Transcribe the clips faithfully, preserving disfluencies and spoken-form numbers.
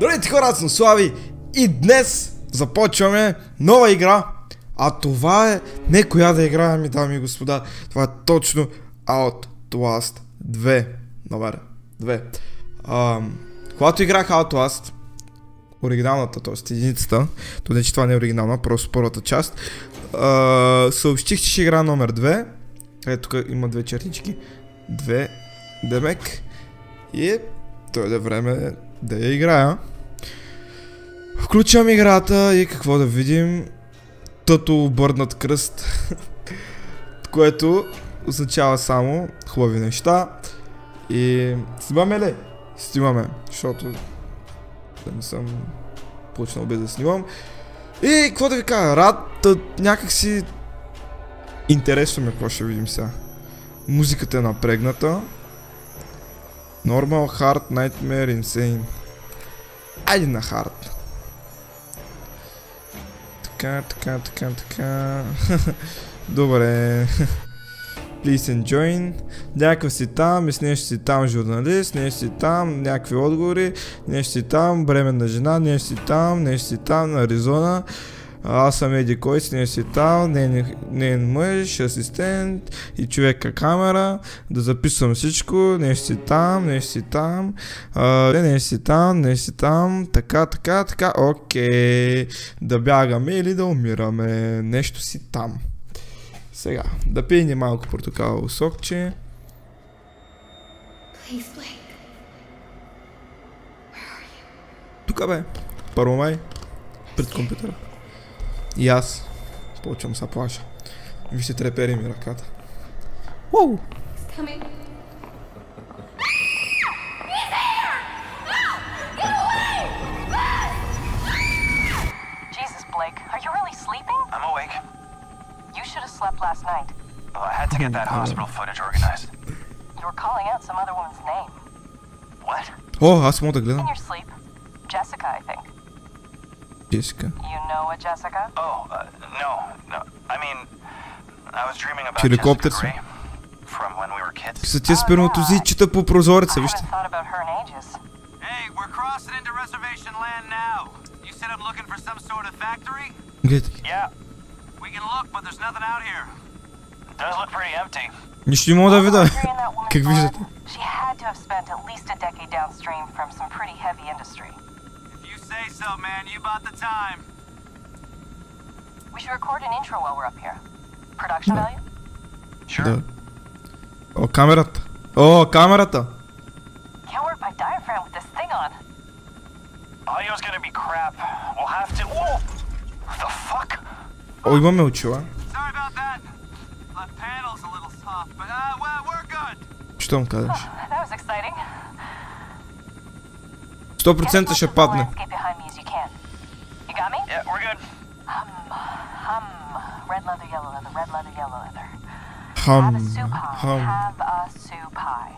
Здравейте хора, аз съм Слави и днес започваме нова игра. А това е не коя да играем, дами и господа. Това е точно Outlast две. Номер две. Ам, когато играх Outlast, оригиналната, т.е. единицата, то не че това не е оригинална, просто първата част, а, съобщих, че ще игра номер две. Ето тук има две чертички. Две демек. И той е време да я играя. Включвам играта и какво да видим? Тъто обърнат кръст. Което означава само хубави неща. И снимаме ли? Снимаме, защото да не съм почнал без да снимам. И какво да ви кажа, рад, някакси интересно ме какво ще видим сега. Музиката е напрегната. Normal, Hard, Nightmare, Insane. Айде на Hard. Така, така, така, така. Добре. Please enjoy. Някакъв си там, и с нещо си там журналист, нещо си там, някакви отговори, нещо си там, бременна жена, нещо си там, нещо си там, на Аризона. Аз съм еди кой си, нещо си там, нейн мъж, асистент и човека камера, да записвам всичко, нещо си там, нещо си там, а, нещо си там, нещо си там, така, така, така, окей, да бягаме или да умираме, нещо си там. Сега, да пием малко портокалово сокче. Тука бе, първо май, пред компютъра. И аз почвам са плаша. Вижте, трепери ми ръката. Уоу! Jesus, Blake, are you really sleeping? I'm awake. You should have slept last night. Oh, I had to get that hospital footage organized. You were calling out some other woman's name. What? О, аз мога да гледам. In your sleep. Jessica, I think. Jessica. You know a Jessica? Oh, uh, no, no. I mean, I was dreaming about Helicopter Jessica Gray from when we were kids. Са тия сперматозидчета по прозореца, вижте. I haven't thought about her in ages. Hey, we're crossing into reservation land now. You said I'm looking for some sort of factory? Гледайте. Yeah. We can look, but there's nothing out here. It does look pretty empty. Нищо не мога да видя. Factory in that woman's Как виждате? blood, She had to have spent at least a decade downstream from some pretty heavy industry. If you say so, man, you bought the time. We should record an intro while we're up here. Production value? Sure. Да. О, камерата. О, камерата. Can't work my diaphragm with this thing on. Audio's gonna be crap. We'll have to. Whoa! What the fuck? О, имаме очила. Sorry about that. Left panel's a little soft, but uh, well, we're good. Що му казваш? Oh, that was exciting. сто процента ще падне. Get behind me as you can. You got me? Yeah, we're good. Hum, hum. Red leather, yellow leather, red leather, yellow leather. Have a Хам, soup pie. хам. Have a soup pie.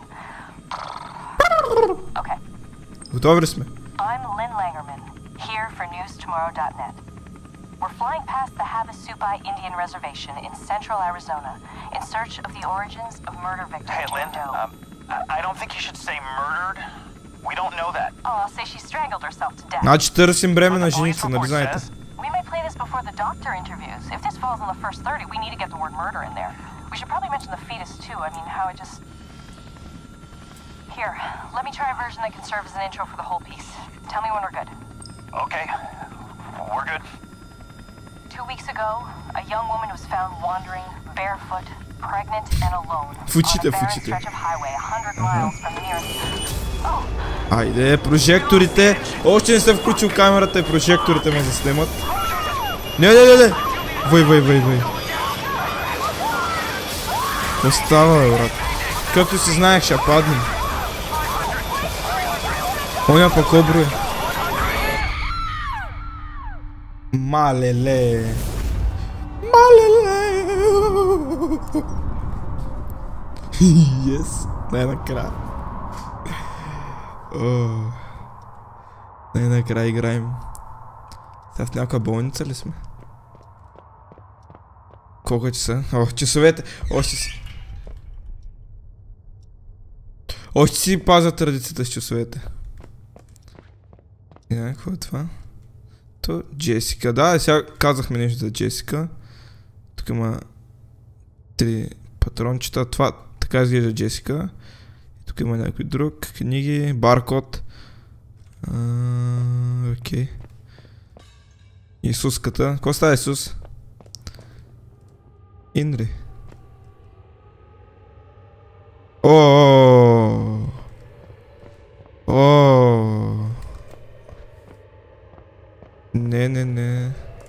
Okay. Готови ли сме? I'm Lynn Langerman, here for news tomorrow dot net. We're flying past the Havasupai Indian Reservation in central Arizona in search of the origins of murder victim Hey, Lynn. Jane Doe. Um, I, I don't think you should say murdered. We don't know that. Oh, I'll say she strangled herself to death. Значи търсим бременна What the police женица, нали report знаете? says. We may play this before the doctor interviews. If this falls in the first thirty, we need to get the word murder in there. We should probably mention the fetus too. I mean, how it just... Here, let me try a version that can serve as an intro for the whole piece. Tell me when we're good. Okay, we're good. Two weeks ago, a young woman was found wandering barefoot, pregnant and alone Фучите, on a barren фучите. stretch of highway one hundred miles from the nearest... Oh, Айде, прожекторите. Още не съм включил камерата и прожекторите ме заснемат. Не, не, не, не. Въй, въй, въй, въй. Какво става, бе, брат? Както си знаех, ще паднем. Оня по кобро е. Малеле. Малеле. Yes. Най-накрая. Oh. Най-накрая играем. Сега в някаква болница ли сме? Колко е часа? О, часовете! Още си... Още си пазят традицията с часовете. Не, какво е това? То Джесика. Да, сега казахме нещо за Джесика. Тук има три патрончета. Това така изглежда Джесика. Тук има някой друг. Книги, баркод. Окей. Исуската. Какво става Исус? Инри. О. О. Не, не, не.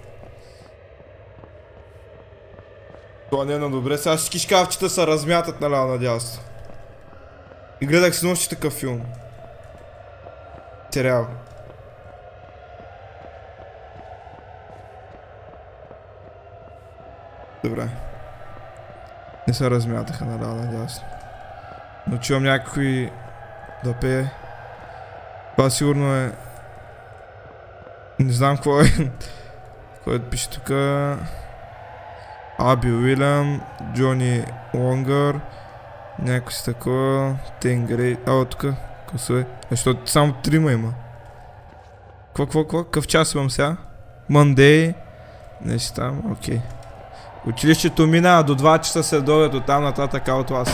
Това не е на добре. Сега всички шкафчета се размятат наляво надясно. И гледах с нощи такъв филм. Сериал. Добре. Не се размятаха наляво надясно. Но чувам някой да пее. Това сигурно е... Не знам какво е. Който пише тук. Аби Уилям, Джони Лонгър. Някой си такова. Тенгрей. А, тук. Късо е? Защото само трима има. Кво, кво, кво? Къв час имам сега? Мандей. Не си там, окей. Училището мина до два часа след обед, от там нататък аутоас.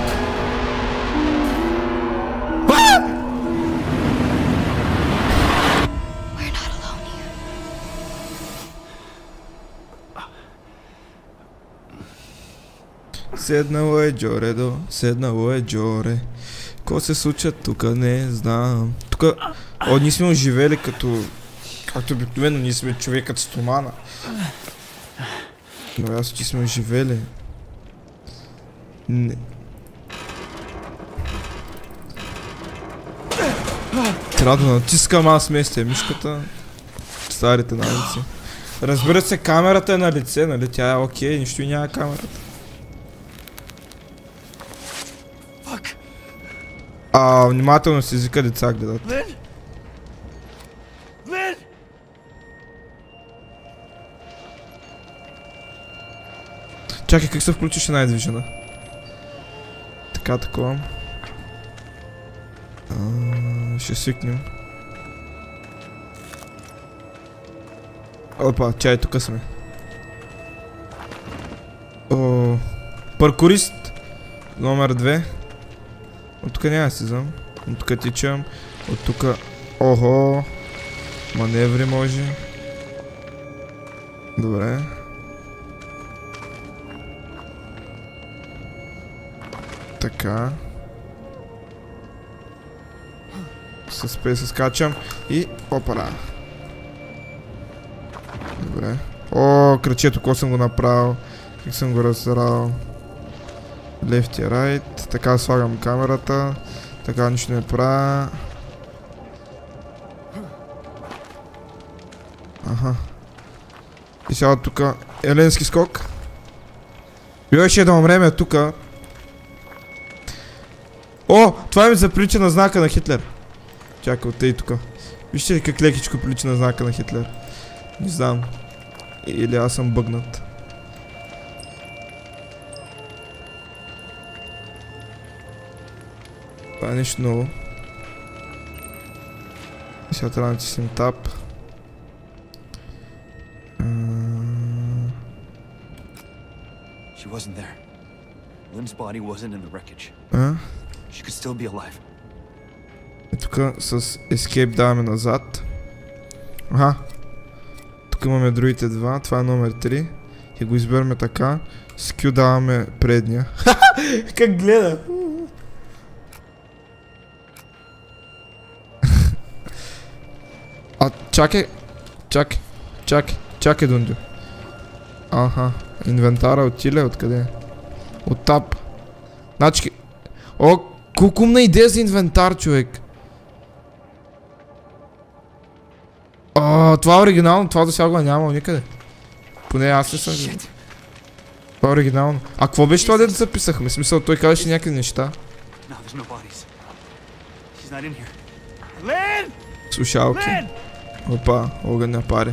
Седнало е Джоредо, седнало е Джоре. Какво се случва тук, не знам. Тук, о, ние сме оживели като... Както обикновено, ние сме човекът стомана. Но аз че сме оживели. Не. Трябва да натискам аз местия мишката. Старите навици. Разбира се, камерата е на лице, нали? Тя е окей, нищо и няма камерата. А, внимателно с езика деца гледат. Чакай, как се включиш една движена? Така, такова. А, ще свикнем. Опа, чай, тук сме. О, паркурист номер две. От тук няма да си знам. От тук тичам. От тук... Охо! Маневри може. Добре. Така. С пе се скачам и... Опара! Добре. О, кръчето, какво съм го направил? Как съм го разсрал? Left и right. Така слагам камерата. Така нищо не правя. Аха. И сега тук еленски скок. Билеше едно време тук. О! Това ми заприлича на знака на Хитлер. Чакай, оттей тук. Вижте ли как лекичко прилича на знака на Хитлер? Не знам. Или аз съм бъгнат. Това е нещо ново. И сега трябва да натиснем тап. She wasn't there. Lynn's body wasn't in the wreckage. А? She could still be alive. И тук с Escape даваме назад. Аха. Тук имаме другите два. Това е номер три. И го изберем така. С Q даваме предния. Как гледа! А, чакай. Чакай. Чакай. Чакай, Дундю. Аха. Инвентара отиле, откъде? От тап. Значи... О, колко умна идея за инвентар, човек. О, това е оригинално, това до сега го няма никъде. Поне аз не съм... Това е оригинално. А какво беше това, дето записахме? В смисъл, той казваше някакви неща. Слушалки. Опа, огън на пари.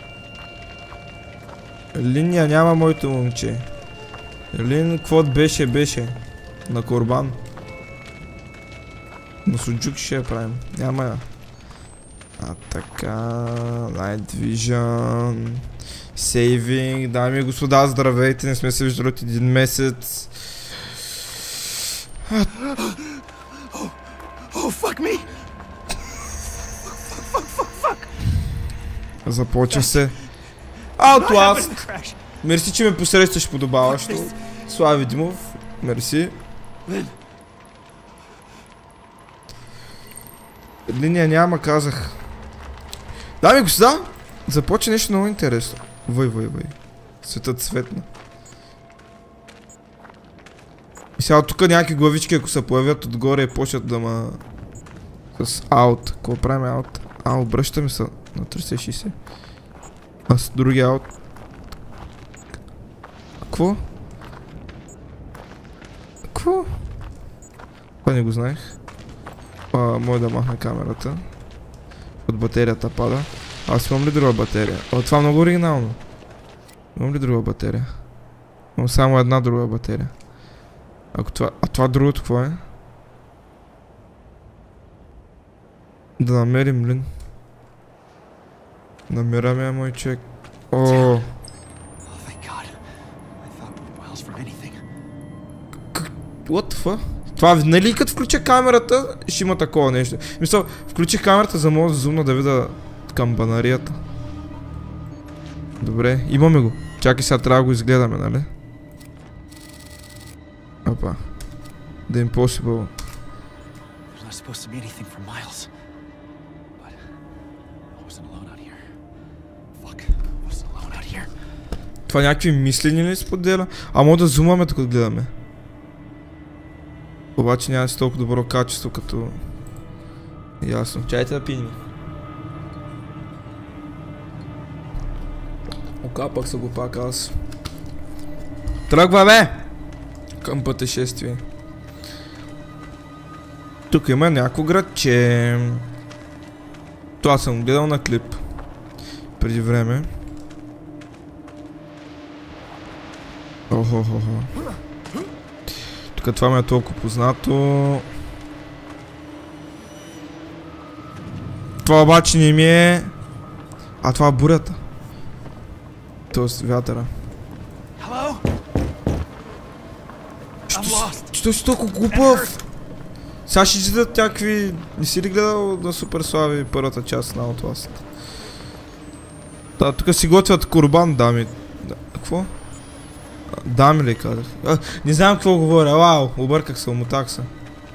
Линия няма моето момче. Лин, какво беше, беше? На Корбан. Но суджук ще я правим. Няма я. А така, Night Vision, Saving, дами и господа, здравейте, не сме се виждали от един месец. А... Oh, oh, fuck me! Fuck, fuck, fuck! Започва се. Outlast! Мерси, че ме посрещаш подобаващо. Слави Димов, мерси. Линия няма, казах. Дами и господа, започва нещо много интересно. Въй, въй, въй. Светът светна. И сега тук някакви главички, ако се появят отгоре и почват да ма... С аут. Какво правим аут? А, обръщаме се на триста и шейсет. А с други аут. Какво? Какво? Това не го знаех. А, може да махна камерата. От батерията пада. Аз имам ли друга батерия? О, това много оригинално. Имам ли друга батерия? Имам само една друга батерия. Ако това... А това другото какво е? Да намерим Лин. Намираме мой човек. О. What the fuck? Това нали като включа камерата, ще има такова нещо. Мисля, включих камерата за мога да зумна да видя камбанарията. Добре, имаме го. Чакай сега, трябва да го изгледаме, нали? Опа. The Impossible. Това някакви мислени ли споделя? А може да зумаме тук да гледаме. Обаче няма си толкова добро качество като... Ясно. Чайте да пинем. Окапах се го пак аз. Тръгва бе! Към пътешествие. Тук има някакво градче. Това съм гледал на клип. Преди време. Охо-хо-хо. Тук това ми е толкова познато. Това обаче не ми е... А това е бурята. Тоест вятъра. Що си толкова глупав? Сега ще изидат някакви... Не си ли гледал на Супер Слави първата част на Outlast? Да, тук си готвят курбан, дами. Какво? Дами ли казах? А, не знам какво говоря, вау, обърках се, умотах се.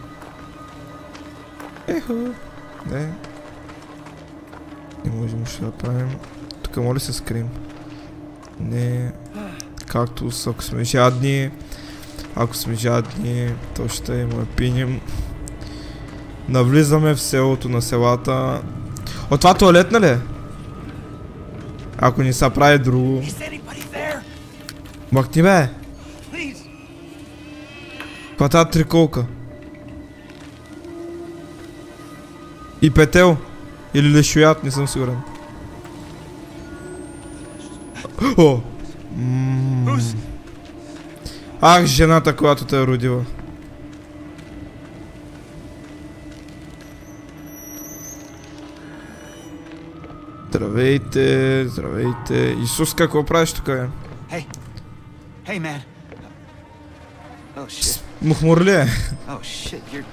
Ехо, не. Не можем ще да правим. Тук моля се скрим. Не. Както ако сме жадни. Ако сме жадни, то ще има пинем. Навлизаме в селото на селата. О, това туалетна ли е? Ако не се прави друго. Махни бе! Каква тази триколка? И петел? Или лешоят, не съм сигурен. О! Ах, жената, която те е родила. Здравейте, здравейте. Исус, какво правиш тук, е? Hey. Hey, man. Oh shit. Мухмур ли е? Oh shit, you're...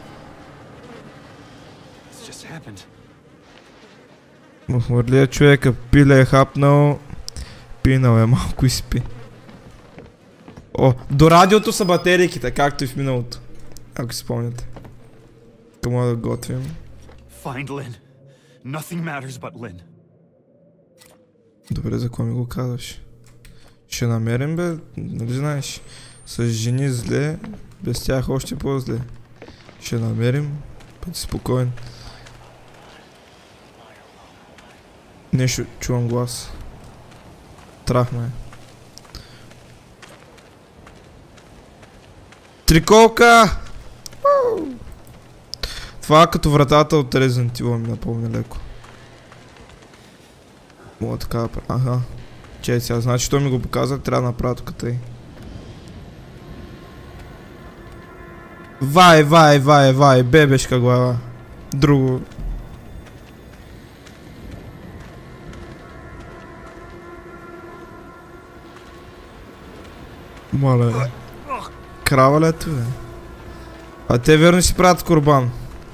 This just happened. Мухмур ли е човека? Пиле е хапнал. Пинал е малко и спи. О, до радиото са батерийките, както и в миналото. Ако си спомняте. Къмо да готвим. Find Lynn. Nothing matters but Lynn. Добре, за кой ми го казваш? Ще намерим, бе, нали знаеш? С жени зле, без тях още по-зле. Ще намерим, бъди спокоен. Нещо, чувам глас. Трахме. Триколка! Това като вратата от Resident Evil ми напомня леко. Мога така да правя. Аха. Чай сега, значи, що ми го показва, трябва да направя тук тъй. Вай, вай, вай, вай, бебешка глава. Друго. Мале. Крава ли е това? А те верно си правят курбан.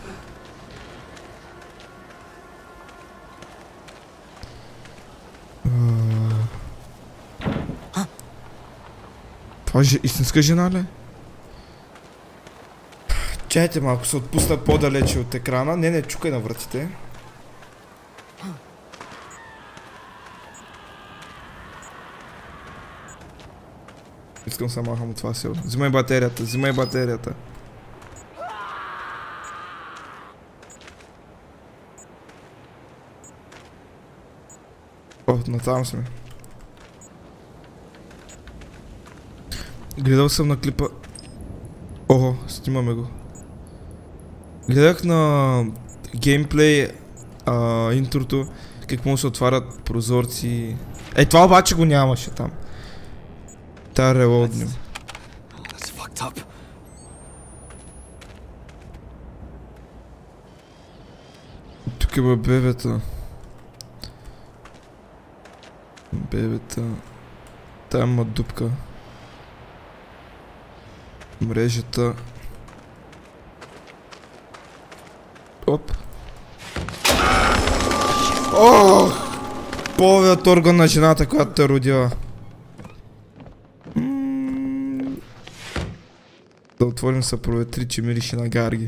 Това е истинска жена ли? Чайте малко, се отпусна по-далече от екрана. Не, не, чукай на вратите. Искам да махам от това село. Взимай батерията, взимай батерията. О, натам сме. Гледал съм на клипа. Ого, снимаме го. Гледах на геймплей а, интрото, как може да се отварят прозорци. Е, това обаче го нямаше там. Та релоднем. Тук има бебета. Бебета. Там има дупка. Мрежата. Оп. Ох! Половият орган на жената, която те родила. Да отворим са проветри, че мирише на гарги.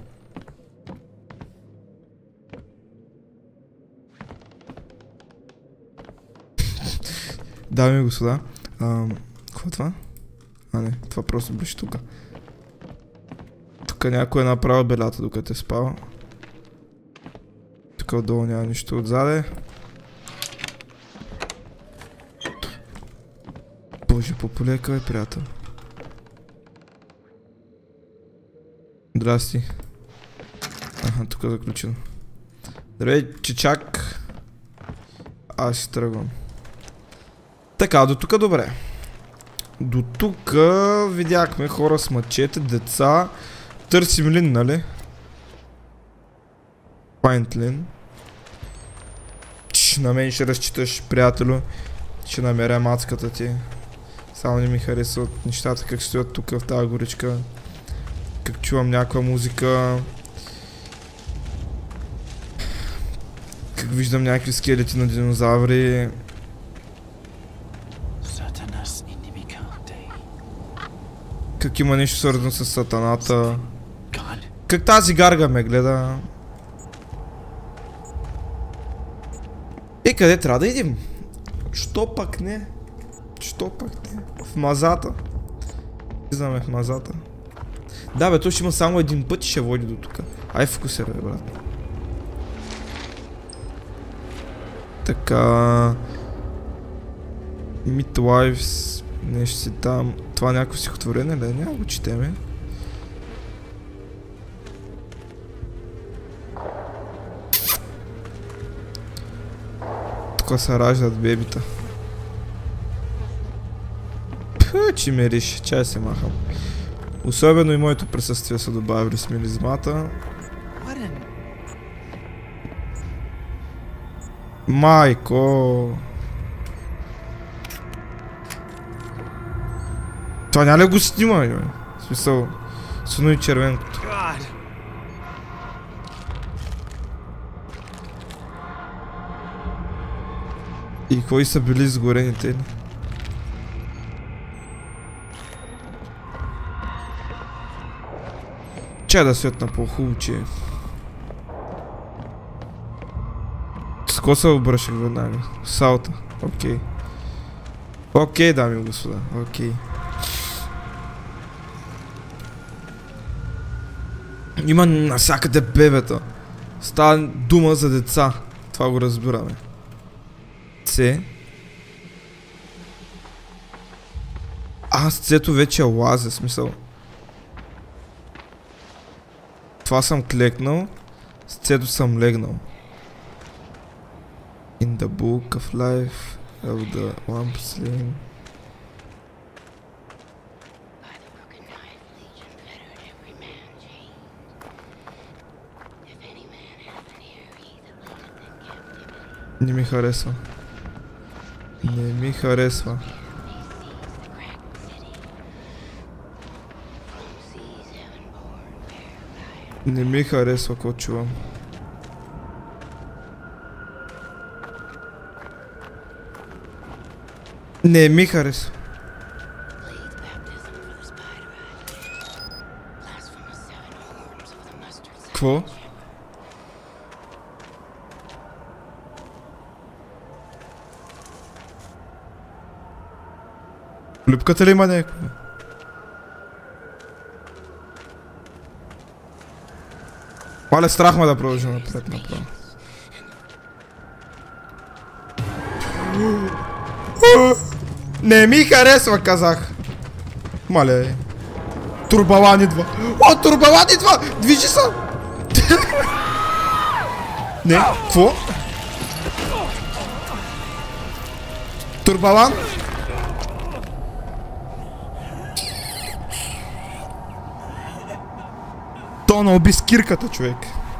Дами и господа, какво е това? А не, това просто беше тука. Тук някой е направил белята, докато е спал. Тук отдолу няма нищо отзаде. Боже, по-полека е, приятел. Здрасти. Аха, тук е заключено. Здравей, чичак. Аз ще тръгвам. Така, до тук добре. До тук видяхме хора с мачете, деца. Търсим Лин, нали? Find Лин. Чш, на мен ще разчиташ, приятелю. Ще намеря мацката ти. Само не ми харесват нещата, как стоят тук в тази горичка. Как чувам някаква музика. Как виждам някакви скелети на динозаври. Как има нещо свързано с сатаната. Как тази гарга ме гледа. Е, къде трябва да идем? Що пак не? Що пак не? В мазата. Влизаме в мазата. Да бе, то ще има само един път и ще води до тук. Ай, фокусирай, брат. Така... Midwives... Нещо си там... Това някакво стихотворение ли? Няма го четеме. Тук се раждат бебита. Пъ, че мириш. Чай се махам. Особено и моето присъствие са добавили с миризмата. Майко! Това няма ли го снима, бе? В смисъл, суно и червенкото. И кои са били изгорените ли? Чай да светна по-хубаво, че... С ко се обръщах веднага? Салта. Окей. Окей, дами и господа. Окей. Има навсякъде бебета. Става дума за деца. Това го разбираме. С. Аз цето вече лазя, смисъл. Това съм клекнал. С цето съм легнал. In the book of life of the lamp sling. Не ми харесва. Не ми харесва. Не ми харесва какво чувам. Не ми харесва. Какво? Любката ли има някакво? Мале, страх ме да продължим напред направо. Не ми харесва, казах. Мале. Турбалан идва. О, Турбалан идва! Движи се! Не, какво? Турбалан? Тона уби скирката, човек.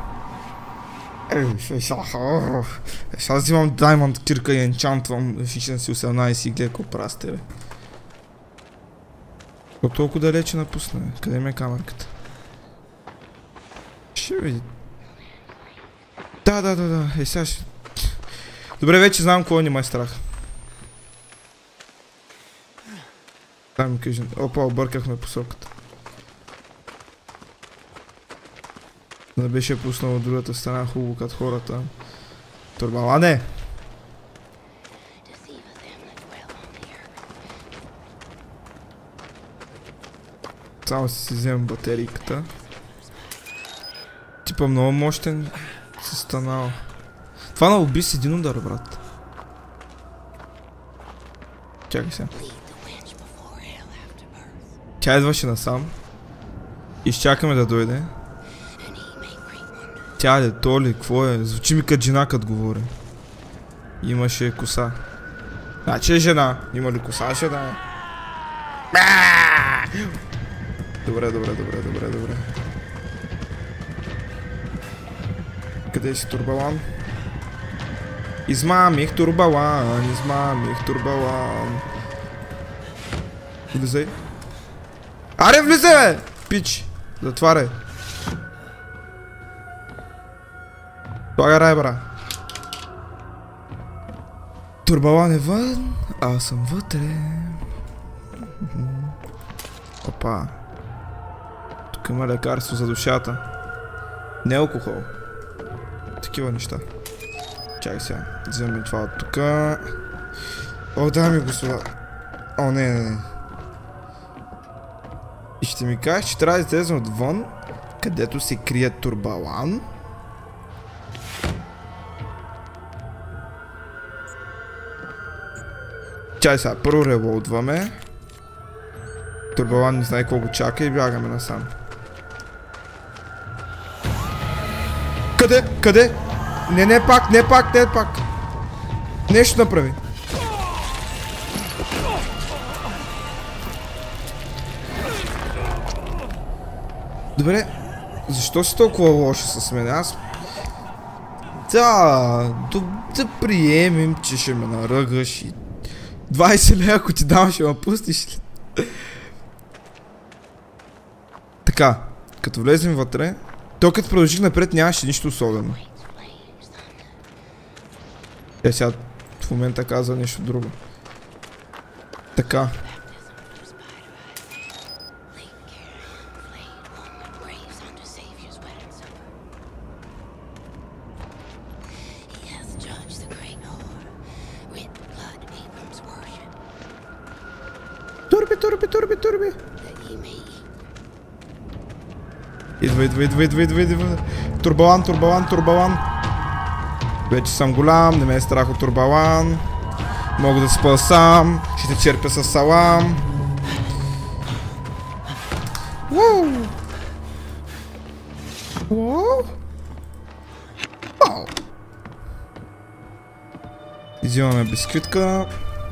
Сега взимам Diamond кирка и енчантвам Efficiency осемнайсет и гледай какво правя с тебе. Какво толкова далече напусна? Къде ми е камерката? Ще види. Да, да, да, да. Е, сега ще... Добре, вече знам какво ни ме е страх. Дай ми кажем. Опа, объркахме посоката. Не беше пуснал от другата страна хубаво като хората. Турбалане! Само си си вземем батерийката. Типа много мощен се станал. Това на уби с един удар, брат. Чакай сега. Тя идваше насам. Изчакаме да дойде. Тя ли, то ли, какво е? Звучи ми като жена, като говори. Имаше коса. Значи е жена. Има ли коса жена? Добре, добре, добре, добре, добре. Къде си Турбалан? Измамих Турбалан, измамих Турбалан. Влизай. Аре, влизай, бе! Пич! Затваряй. Слага рай, бра. Турбалан е вън, аз съм вътре. Опа. Тук има лекарство за душата. Не алкохол. Такива неща. Чакай сега. Вземем това от тука. О, дами и господа. О, не, не, не. И ще ми кажеш, че трябва да излезем отвън, където се крие Турбалан. Чай сега, първо релоудваме. Турбалан не знае колко чака и бягаме насам. Къде? Къде? Не, не пак, не пак, не пак. Нещо направи. Добре, защо си толкова лошо с мен? Аз... Да, да приемем, че ще ме наръгаш и... двайсет лева, ако ти дам, ще ме пустиш ли? Така, като влезем вътре, то като продължих напред нямаше нищо особено. Е, сега в момента каза нещо друго. Така. Турби, турби, турби, турби. Идва, идва, идва, идва, идва, идва. Турбалан, турбалан, турбалан. Вече съм голям, не ме е страх от Турбалан. Мога да спа сам, ще те черпя с салам. Ууу! Ууу! Уау! Взимаме бисквитка.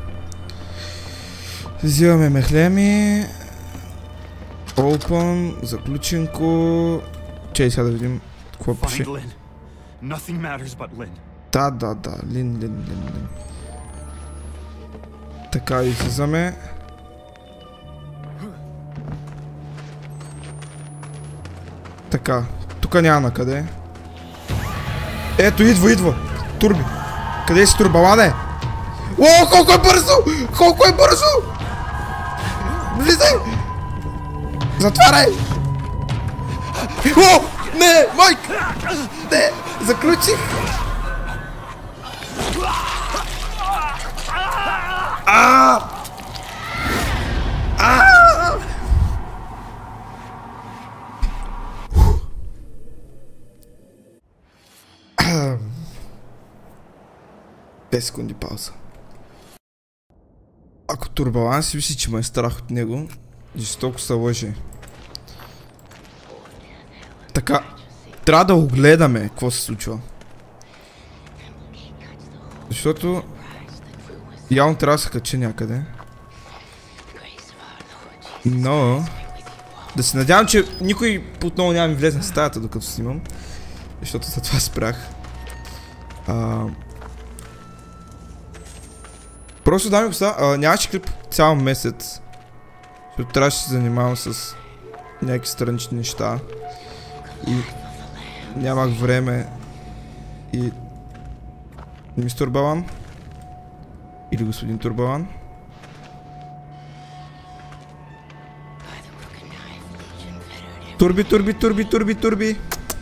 Взимаме мехлеми. Open, заключенко. Чай сега да видим какво пише. Да, да, да, Лин, Лин, Лин, Лин. Така, излизаме. Така, тук Тук няма на къде. Ето, идва, идва. Турби. Къде си турбалане? О, колко е бързо! Колко е бързо! Влизай! Затваряй! О! Не! Майк! Не! Заключих! А! А! пет секунди пауза. Ако турбалан си мисли, че ме е страх от него, жестоко се лъже. Така, трябва да огледаме какво се случва. Защото явно трябва да се качи някъде. Но да се надявам, че никой отново няма ми влезе в стаята, докато снимам. Защото за това спрях. А... Просто, дами и господа, нямаше клип цял месец. Защото трябваше да се занимавам с някакви странични неща. И нямах време. И... Мистер Балан? Или господин Турбалан? Турби, турби, турби, турби, турби!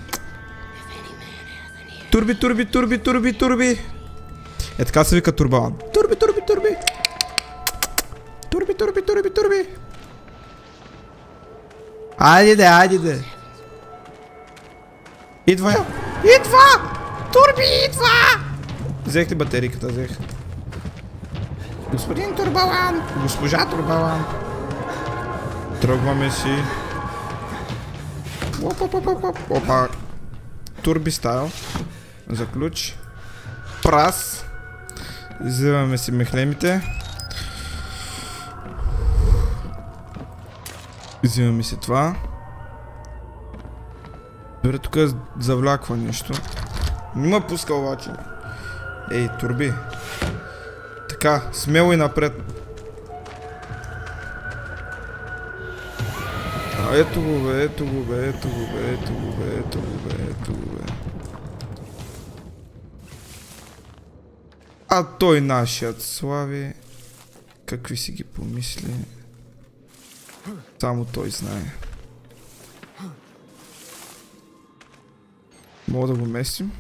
Турби, турби, турби, турби, турби! Е, така се вика Турбалан. Турби, турби, турби! Турби, турби, турби, турби! Айде де, айде де! Идва я! Идва! Турби, идва! Взех ли батериката? Взех. Господин Турбалан! Госпожа Турбалан! Тръгваме си. Опа, опа, опа, опа. Турби стайл. За ключ. Прас. Вземаме си мехлемите. Вземаме си това. Добре, тук завляква нещо. Не ме пуска обаче. Ей, турби. Така, смело и напред. А, ето го бе, ето го бе, ето го бе, ето го бе, ето го бе, ето го бе. А той нашият Слави, какви си ги помисли, само той знае. Мога да го местим?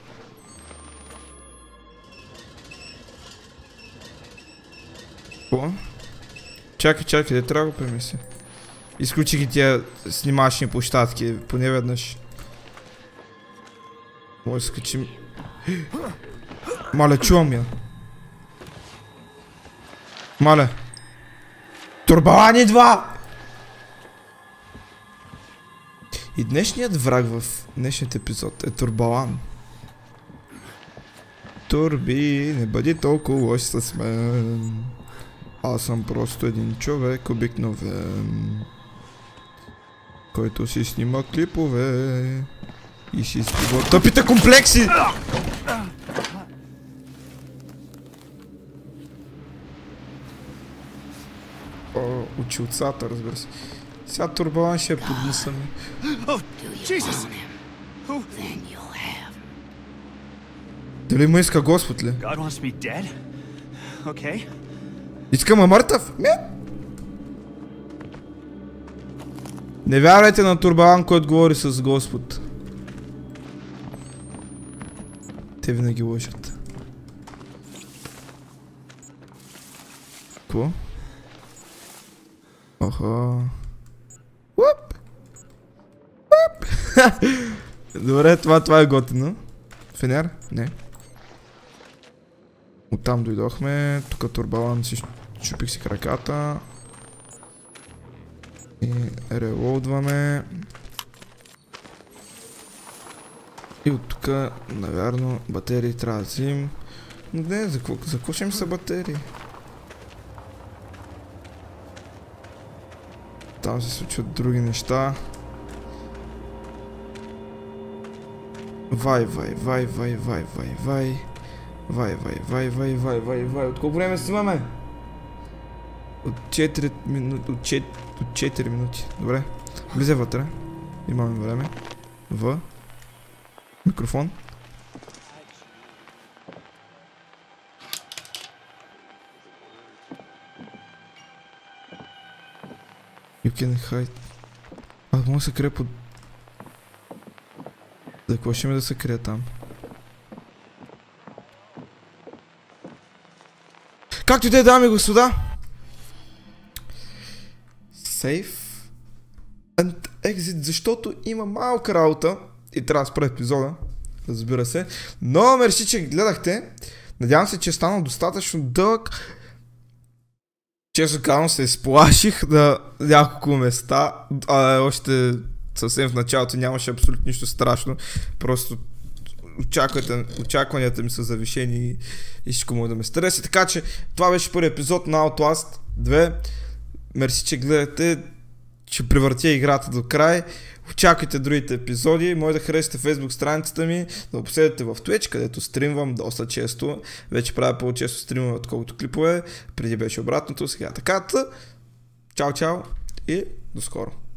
О? Чакай, чакай, де трябва да го премисли. Изключи ги тия снимачни площадки, поне веднъж. Може да скачим. Маля, чувам я. Маля. Турбалан идва! И днешният враг в днешният епизод е Турбалан. Турби, не бъди толкова лош с мен. Аз съм просто един човек обикновен, който си снима клипове и си изпива тъпите комплекси! О, училцата, разбира се. Сега Турбалан ще е под носа ми. Дали му иска Господ ли? Иска ме мъртъв? Не! Не вярвайте на Турбалан, който говори с Господ. Те винаги лъжат. Какво? Оха. Уп! Уп! Добре, това, това е готино. Фенер? Не. Оттам дойдохме. Тук Турбалан си чупих си краката. И релоудваме. И от тук, навярно, батерии трябва да взим. Но не, за какво ще им са батерии? Там се случват други неща. Вай, вай, вай, вай, вай, вай, вай. Вай, вай, вай, вай, вай, вай, вай. От колко време снимаме? От четири минути. От четири минути. Добре. Влизай вътре. Имаме време. В. Микрофон. You can hide. А, мога да се крия под... За какво ще ми да се крия там? Както и да е, дами и господа! Save and exit, защото има малка работа и трябва да спра епизода, разбира се. Но мерси, че гледахте. Надявам се, че е станал достатъчно дълъг. Честно казвам, се изплаших на няколко места, а още съвсем в началото нямаше абсолютно нищо страшно. Просто очакванията ми са завишени и всичко може да ме стреси. Така че това беше първи епизод на Outlast две. Мерси, че гледате. Ще превъртя играта до край. Очаквайте другите епизоди. Може да харесате Facebook страницата ми, да го последвате в Twitch, където стримвам доста често. Вече правя по-често стримвам, отколкото клипове. Преди беше обратното, сега така. Чао, чао и до скоро.